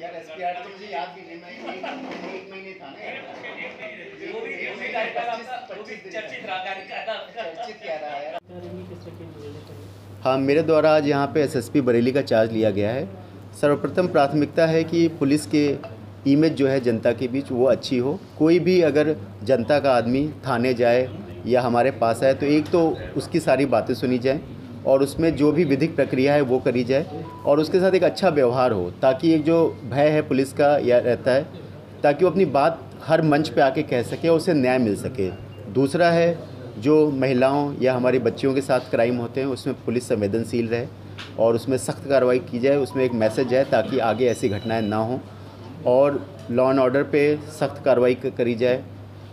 यार एसपीआर तो मुझे याद भी नहीं, मैं एक महीने था ना, चर्चित क्या रहा है। हाँ, मेरे द्वारा आज यहाँ पे एसएसपी बरेली का चार्ज लिया गया है। सर्वप्रथम प्राथमिकता है कि पुलिस के इमेज जो है जनता के बीच वो अच्छी हो। कोई भी अगर जनता का आदमी थाने जाए या हमारे पास आए तो एक तो उसकी सारी बातें सुनी जाएं और उसमें जो भी विधिक प्रक्रिया है वो करी जाए और उसके साथ एक अच्छा व्यवहार हो, ताकि एक जो भय है पुलिस का या रहता है, ताकि वो अपनी बात हर मंच पे आके कह सके और उसे न्याय मिल सके। दूसरा है, जो महिलाओं या हमारी बच्चियों के साथ क्राइम होते हैं उसमें पुलिस संवेदनशील रहे और उसमें सख्त कार्रवाई की जाए, उसमें एक मैसेज है ताकि आगे ऐसी घटनाएं ना हों और लॉ एंड ऑर्डर पे सख्त कार्रवाई करी जाए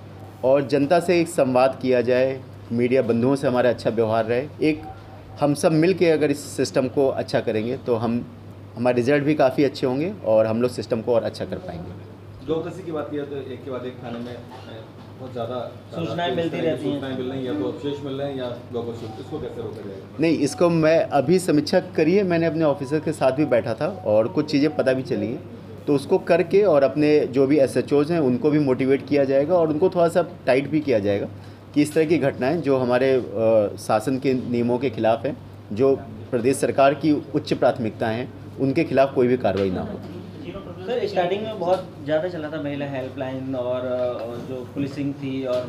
और जनता से एक संवाद किया जाए, मीडिया बंधुओं से हमारा अच्छा व्यवहार रहे। एक हम सब मिल के अगर इस सिस्टम को अच्छा करेंगे तो हमारे रिजल्ट भी काफ़ी अच्छे होंगे और हम लोग सिस्टम को और अच्छा कर पाएंगे। लोकसी की बात किया तो एक के बाद एक थाने में बहुत ज़्यादा सूचनाएं मिलती रहती हैं, सूचनाएं मिल रही हैं, या तो अवशेष मिल रहे हैं या लोकसी, इसको कैसे रोका जाएगा? नहीं, इसको मैं अभी समीक्षा करी है, मैंने अपने ऑफिसर के साथ भी बैठा था और कुछ चीज़ें पता भी चली हैं, तो उसको करके और अपने जो भी एसएचओज हैं उनको भी मोटिवेट किया जाएगा और उनको थोड़ा सा टाइट भी किया जाएगा कि इस तरह की घटनाएं जो हमारे शासन के नियमों के खिलाफ हैं, जो प्रदेश सरकार की उच्च प्राथमिकताएं हैं, उनके खिलाफ कोई भी कार्रवाई ना हो। सर, स्टार्टिंग में बहुत ज़्यादा चला था महिला हेल्पलाइन और जो पुलिसिंग थी और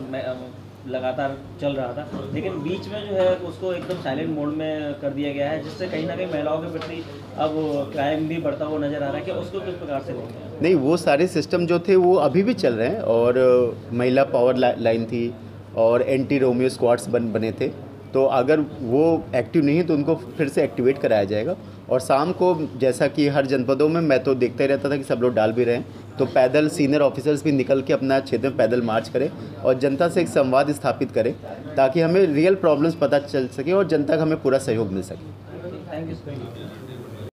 लगातार चल रहा था, लेकिन बीच में जो है उसको एकदम साइलेंट मोड में कर दिया गया है, जिससे कहीं ना कहीं महिलाओं के प्रति अब क्राइम भी बढ़ता हुआ नज़र आ रहा है कि उसको किस प्रकार से लेंगे? नहीं, वो सारे सिस्टम जो थे वो अभी भी चल रहे हैं और महिला पावर लाइन थी और एंटी रोमियो स्क्वाड्स बने थे, तो अगर वो एक्टिव नहीं है तो उनको फिर से एक्टिवेट कराया जाएगा। और शाम को जैसा कि हर जनपदों में मैं तो देखता ही रहता था कि सब लोग डाल भी रहे हैं, तो पैदल सीनियर ऑफिसर्स भी निकल के अपना क्षेत्र में पैदल मार्च करें और जनता से एक संवाद स्थापित करें ताकि हमें रियल प्रॉब्लम्स पता चल सके और जनता का हमें पूरा सहयोग मिल सके। Thank you.